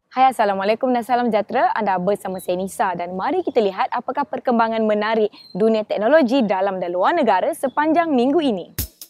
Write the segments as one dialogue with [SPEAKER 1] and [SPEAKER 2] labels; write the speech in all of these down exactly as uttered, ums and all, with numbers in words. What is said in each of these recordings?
[SPEAKER 1] Hai, Assalamualaikum dan salam sejahtera. Anda bersama saya Nisa dan mari kita lihat apakah perkembangan menarik dunia teknologi dalam dan luar negara sepanjang minggu ini.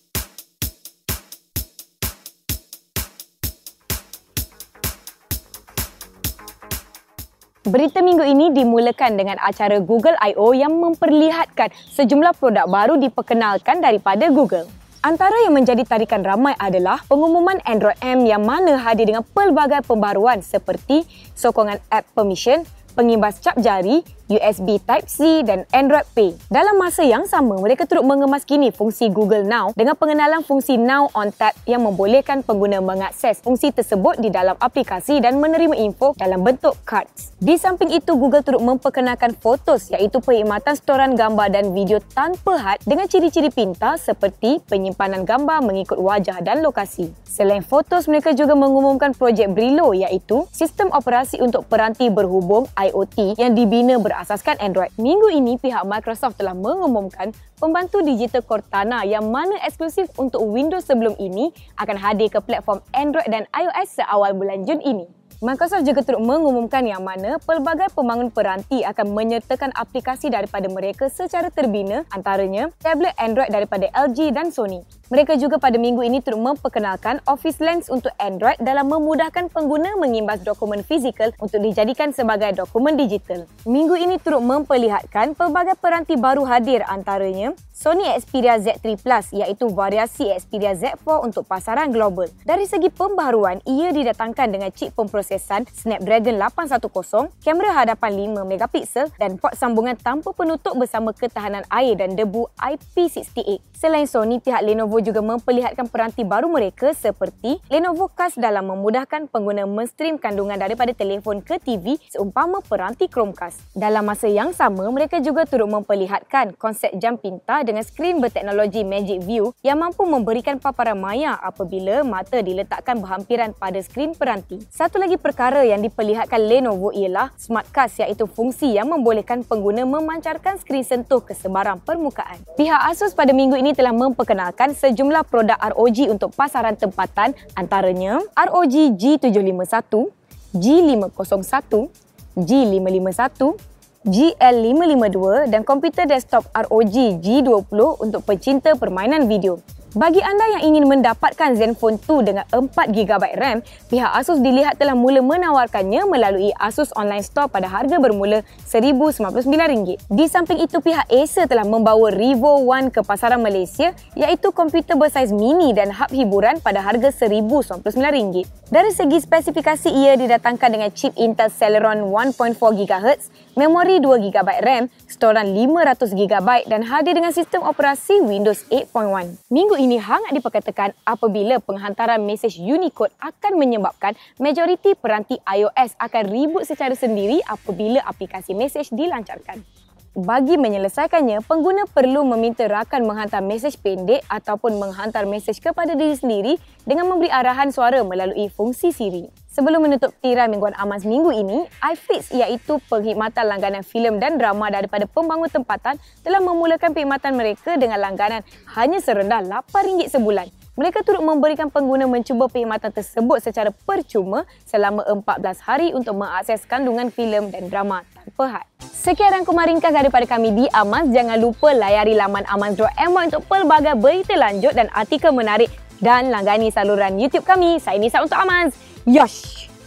[SPEAKER 1] Berita minggu ini dimulakan dengan acara Google I O yang memperlihatkan sejumlah produk baru diperkenalkan daripada Google. Antara yang menjadi tarikan ramai adalah pengumuman Android M yang mana hadir dengan pelbagai pembaruan seperti sokongan App Permission, pengimbas cap jari, U S B Type-C dan Android Pay. Dalam masa yang sama, mereka turut mengemaskini fungsi Google Now dengan pengenalan fungsi Now on Tap yang membolehkan pengguna mengakses fungsi tersebut di dalam aplikasi dan menerima info dalam bentuk cards. Di samping itu, Google turut memperkenalkan Photos iaitu perkhidmatan storan gambar dan video tanpa had dengan ciri-ciri pintar seperti penyimpanan gambar mengikut wajah dan lokasi. Selain Photos, mereka juga mengumumkan projek Brillo iaitu sistem operasi untuk peranti berhubung I O T yang dibina berasaskan Android. Minggu ini, pihak Microsoft telah mengumumkan pembantu digital Cortana yang mana eksklusif untuk Windows sebelum ini akan hadir ke platform Android dan iOS seawal bulan Jun ini. Microsoft juga turut mengumumkan yang mana pelbagai pembangun peranti akan menyertakan aplikasi daripada mereka secara terbina, antaranya tablet Android daripada L G dan Sony. Mereka juga pada minggu ini turut memperkenalkan Office Lens untuk Android dalam memudahkan pengguna mengimbas dokumen fizikal untuk dijadikan sebagai dokumen digital. Minggu ini turut memperlihatkan pelbagai peranti baru hadir, antaranya Sony Xperia Z tiga Plus iaitu variasi Xperia Z empat untuk pasaran global. Dari segi pembaharuan, ia didatangkan dengan chip pemprosesan Snapdragon lapan satu kosong, kamera hadapan lima megapiksel dan port sambungan tanpa penutup bersama ketahanan air dan debu I P enam lapan. Selain Sony, pihak Lenovo juga memperlihatkan peranti baru mereka seperti Lenovo Cast dalam memudahkan pengguna menstream kandungan daripada telefon ke T V seumpama peranti Chromecast. Dalam masa yang sama, mereka juga turut memperlihatkan konsep jam pintar dengan skrin berteknologi Magic View yang mampu memberikan paparan maya apabila mata diletakkan berhampiran pada skrin peranti. Satu lagi perkara yang diperlihatkan Lenovo ialah Smart Cast iaitu fungsi yang membolehkan pengguna memancarkan skrin sentuh ke sebarang permukaan. Pihak Asus pada minggu ini telah memperkenalkan sejumlah produk R O G untuk pasaran tempatan, antaranya R O G G tujuh lima satu, G lima kosong satu, G lima lima satu, G L lima lima dua dan komputer desktop R O G G dua puluh untuk pecinta permainan video. Bagi anda yang ingin mendapatkan Zenfone dua dengan empat gigabyte RAM, pihak Asus dilihat telah mula menawarkannya melalui Asus Online Store pada harga bermula seribu sembilan puluh sembilan ringgit. Di samping itu, pihak Acer telah membawa Revo One ke pasaran Malaysia iaitu komputer bersaiz mini dan hub hiburan pada harga seribu sembilan puluh sembilan ringgit. Dari segi spesifikasi, ia didatangkan dengan chip Intel Celeron satu perpuluhan empat gigahertz, memori dua gigabyte RAM, storan lima ratus gigabyte dan hadir dengan sistem operasi Windows lapan titik satu. Minggu ini hangat diperkatakan apabila penghantaran mesej Unicode akan menyebabkan majoriti peranti iOS akan reboot secara sendiri apabila aplikasi mesej dilancarkan. Bagi menyelesaikannya, pengguna perlu meminta rakan menghantar mesej pendek ataupun menghantar mesej kepada diri sendiri dengan memberi arahan suara melalui fungsi Siri. Sebelum menutup tirai mingguan Amaz minggu ini, iFlix iaitu perkhidmatan langganan filem dan drama daripada pembangun tempatan telah memulakan perkhidmatan mereka dengan langganan hanya serendah lapan ringgit sebulan. Mereka turut memberikan pengguna mencuba perkhidmatan tersebut secara percuma selama empat belas hari untuk mengakses kandungan filem dan drama tanpa had. Sekian rangkuman ringkas daripada kami di Amaz. Jangan lupa layari laman amaz dot my untuk pelbagai berita lanjut dan artikel menarik dan langgani saluran YouTube kami. Saya Nisa untuk Amaz. Yosh!